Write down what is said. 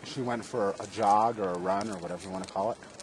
she went for a jog or a run or whatever you want to call it.